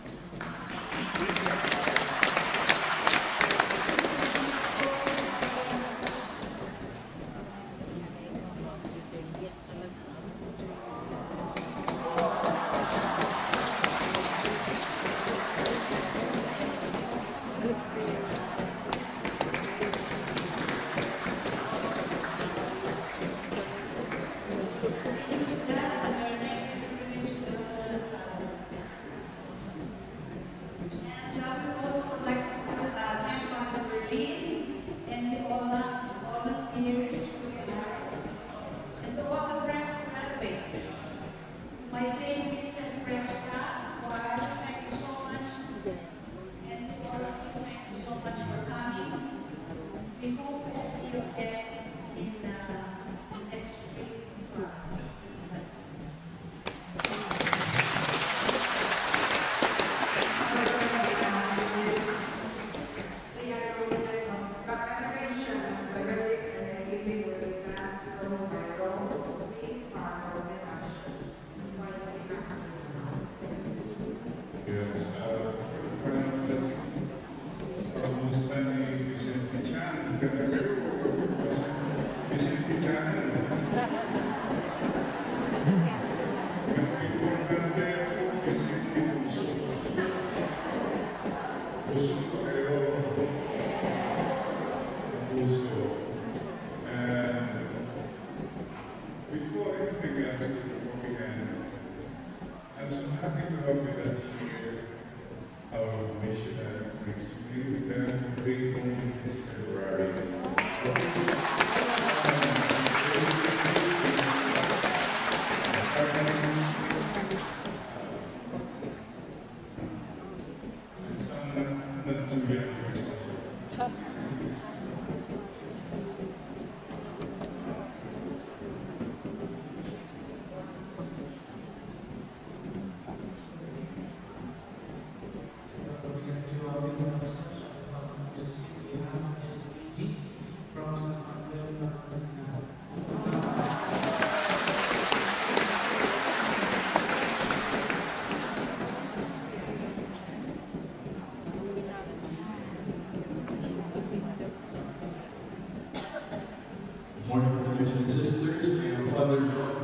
Morning, brothers and sisters. I am Father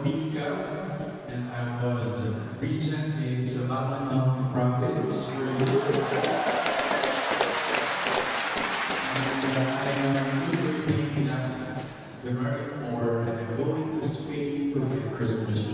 Mika, and I was regent in Samanang province. And I am doing the American War, and I'm going to Spain for my first mission.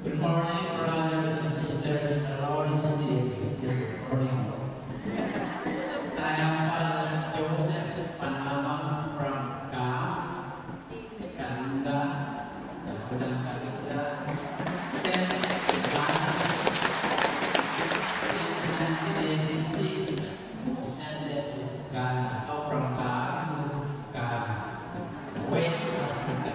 Good morning, brothers and sisters in the Lord is dear. Good morning. I am Father Joseph Panamang from Kananga, Kabudan Kalista, Saint Ghana, in 1986, descended to Ghana, so from Ghana to Ghana, West Africa.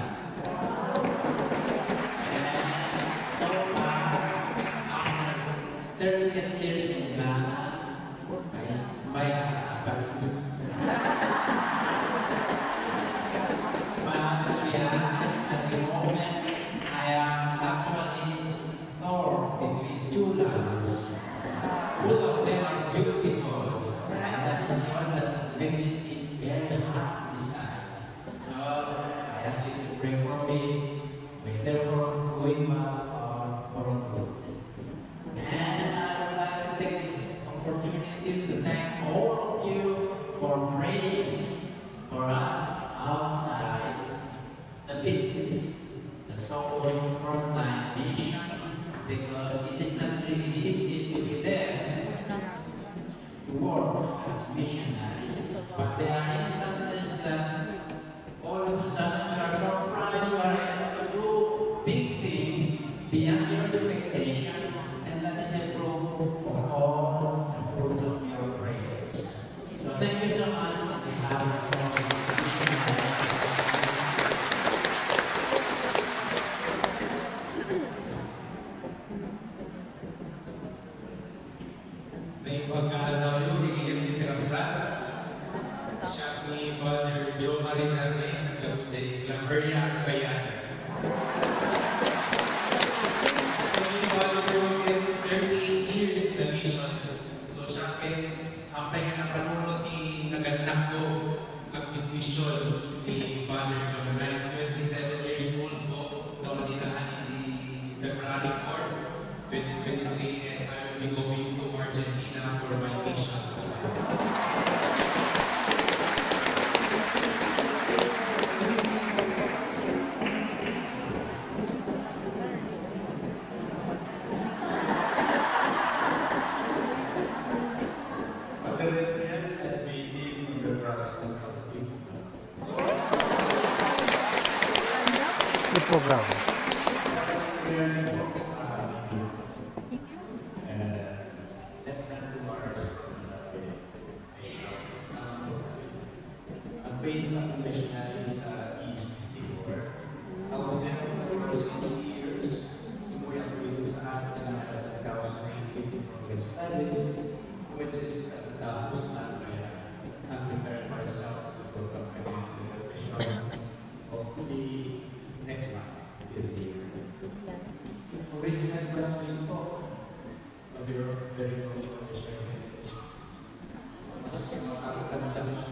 And so far, after 30 years in Ghana, but to be honest, at the moment, I am actually torn between two lovers. Both of them are beautiful, and that is the one that makes it very hard to decide. So I ask you to pray for me, whether for going well or for good. And I would like to take this opportunity to thank all of you for praying for us outside the victims, the so-called frontline mission, because it is not really easy to be there to work as missionaries. But there are instances that all of a sudden you are surprised you are able to do big things beyond your expectation, and that is a proof of all the fruits of your prayers. So thank you so much on behalf of all the missionaries. May pagkakataon yung higit pinagsan. Siya ni Father Joe Marinarme, nagkakutay Lamberia, Bayan. So ni Father Joe, 38 years in the mission. So siya ang pengen ng panunod ni naganak ko ang mission ni Father Joe. I'm 27 years old po, noong nilaan ni February 4, 2023, and I will be going to Argentina for my mission. The program. Based on the missionaries East Timor. I was there for 6 years. We have been at the Taos Native Studies, which is at the Taos land where I prepared myself to go up to the mission. Hopefully next month this year. Original question of your very close mission. Mas makakaganda sa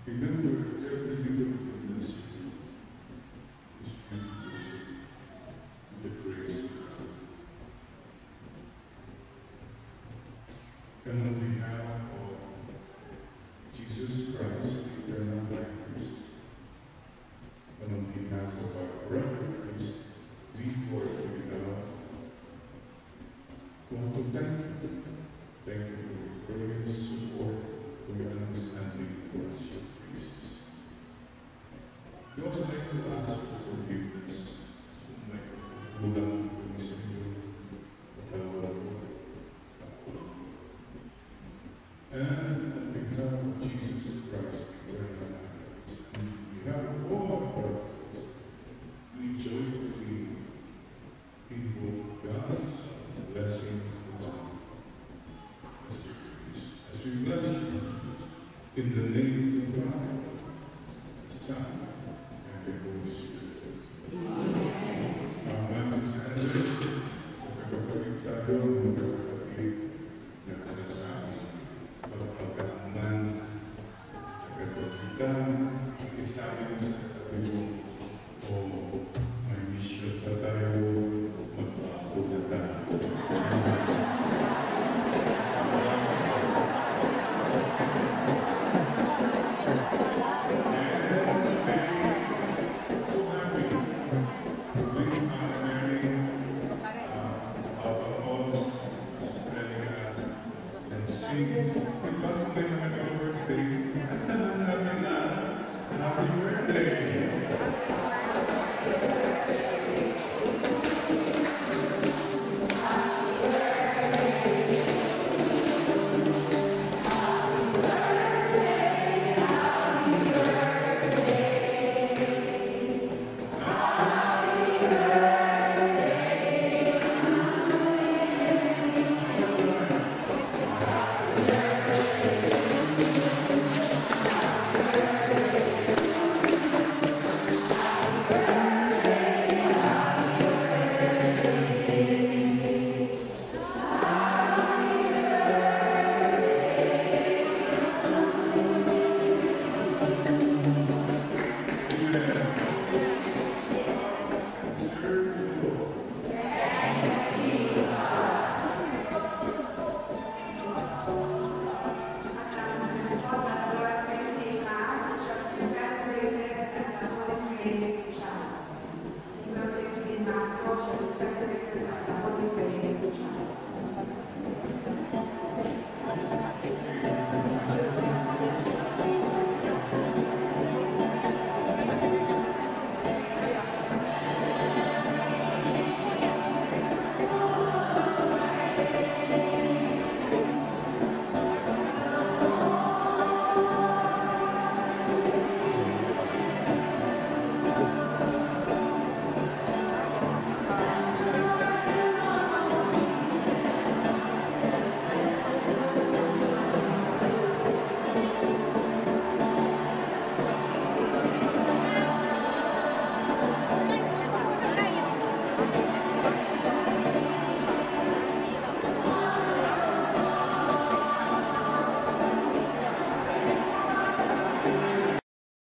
Remember every little goodness is beautiful in the grace of God. And on behalf of Jesus Christ, the eternal high priest, and on behalf of our brother priest, we work together. We want to thank you. Thank you for your grace, support, for your understanding towards your priests. We also like to ask for forgiveness. Kulang kami sa inyo. Patawad mo. And on behalf of Jesus Christ, we have all our brothers. We joyfully invoke God's blessing upon as we bless you in the name of the Father, the Son, and the Holy Spirit. Our Master's Saturday, sa kapatid tayo, magkakapatid, nagsasabi, pagpagkaaman, nagkakapitan, ikisabi mo sa katabi mo, o may mission pa tayo, magpako na tayo.